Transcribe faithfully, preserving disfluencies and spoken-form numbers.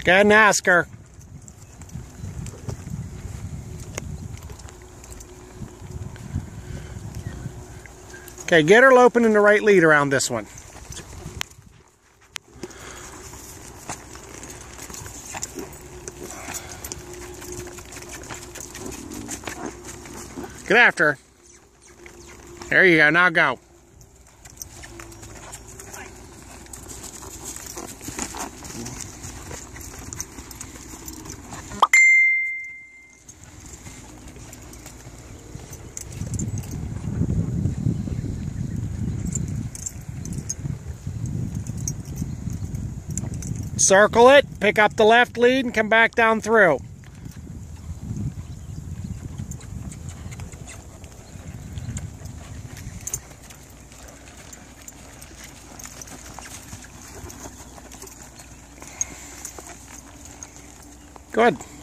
Go ahead and ask her. Okay, get her loping in the right lead around this one. Get after her. There you go, now go. Circle it, pick up the left lead, and come back down through. Good.